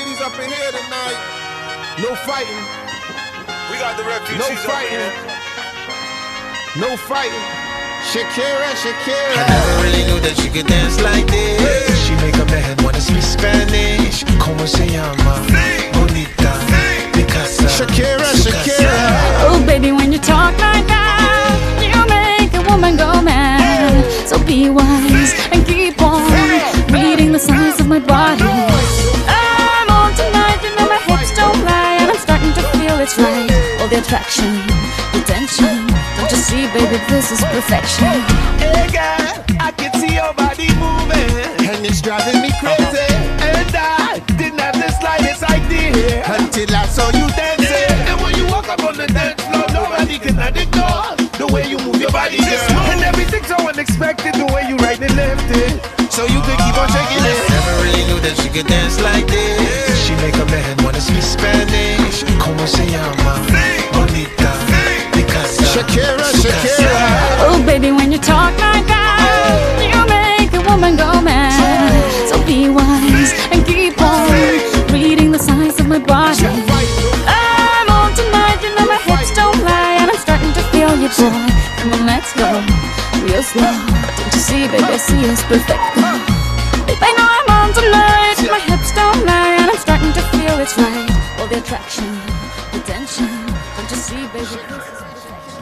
refugees up in here tonight. No fighting. We got the refugees No fighting. No fighting. Shakira, Shakira. I never really knew that she could dance like this. She make a man wanna speak Spanish. Como se llama? Bonita. Picasa. Shakira, Shakira. Oh baby, when you talk like that, you make a woman go mad. So be wise and keep on reading the signs of my body. I'm on tonight, you know my hips don't lie, and I'm starting to feel it's right. All the attraction, the tension. Don't you see, baby, this is perfection. Hey girl, I can see your body moving, And it's driving me crazy. and I didn't have the slightest idea Until I saw you dancing. And when you walk up on the dance floor, nobody can ignore the way you move your body, girl. And everything's so unexpected, the way you right and left it, So you could keep on shaking it. Never really knew that she could dance like this. She make a man wanna speak Spanish. Como se llama? Bonita. Picasa. Shakira, Shakira. Oh baby, when you talk like that, you make a woman go mad. So be wise and keep on reading the signs of my body. I'm on tonight, you know my hips don't lie, and I'm starting to feel you, boy. Come on, let's go real slow. Don't you see, baby, I see it's perfect. Babe, I know I'm on tonight, my hips don't lie, and I'm starting to feel it's right. All the attraction, the tension. Don't you see, baby, this is perfection.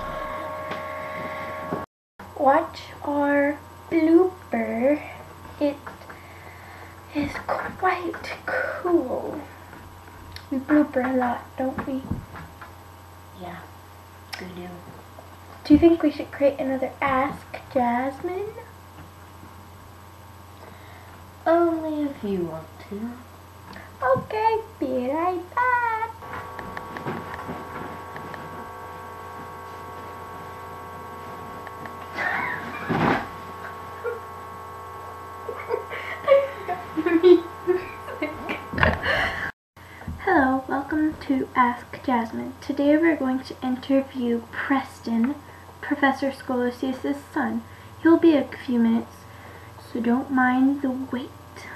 Watch our blooper. It is quite cool. We blooper a lot, don't we? Yeah, we do. Do you think we should create another Ask Jazmyn? Only if you want to. Okay, be right back. Hello, welcome to Ask Jazmyn. Today we're going to interview Preston, Professor Scolosius' son. He'll be a few minutes, so don't mind the wait.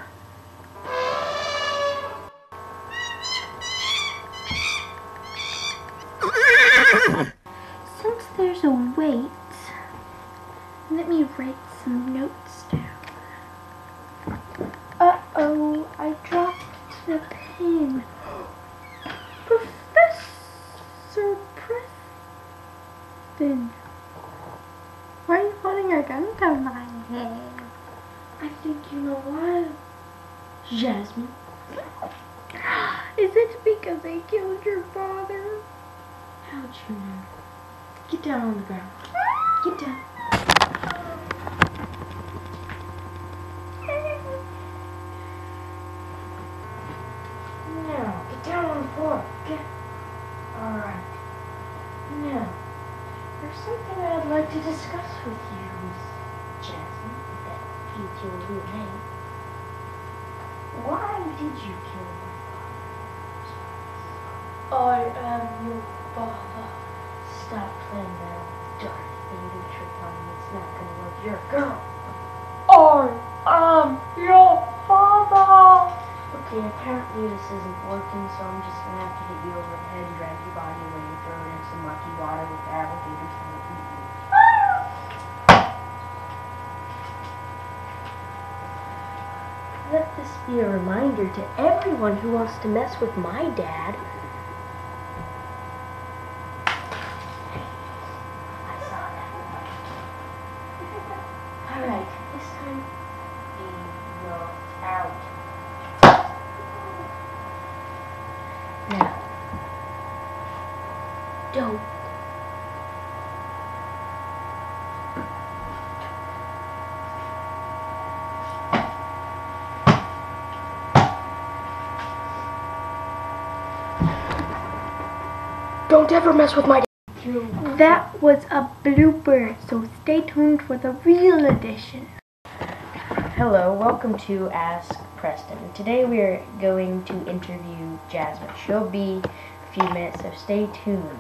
Since there's a wait, let me write some notes down. Uh-oh, I dropped the pen. Professor Preston, why are you holding a gun to my head? I think you know why, Jazmyn. Is it because I killed your father? How'd you know? Get down on the ground. Get down. Now, get down on the floor. Get. Alright. Now, there's something I'd like to discuss with you, Miss Jazmyn, that fits your real name. Why did you kill my father? I am your father. Stop playing that Darth Vader trick on me. It's not gonna work. You're a girl. I am your father. Okay, apparently this isn't working, so I'm just gonna have to hit you over the head, drag your body away, and throw it in some mucky water with the alligators trying to eat you. Let this be a reminder to everyone who wants to mess with my dad. I saw that. Alright, this time be your out. Now, don't. Don't ever mess with my dad. That was a blooper, so stay tuned for the real edition. Hello, welcome to Ask Preston. Today we are going to interview Jazmyn. She'll be a few minutes, so stay tuned.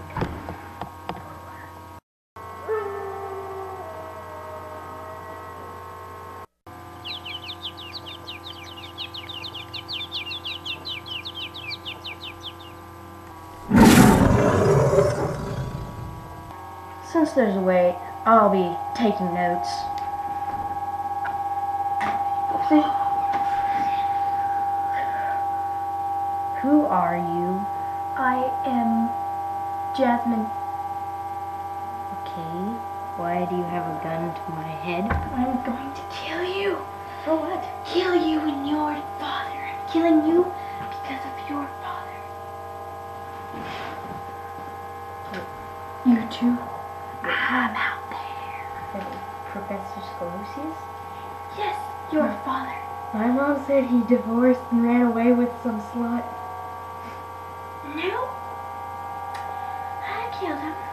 since there's a way, I'll be taking notes. See? Who are you? I am Jazmyn. Okay. Why do you have a gun to my head? I'm going to kill you. For what? Kill you and your father. I'm killing you because of your father. You too. I'm out there. Professor Scholosius? Yes, your father. My mom said he divorced and ran away with some slut. No. I killed him.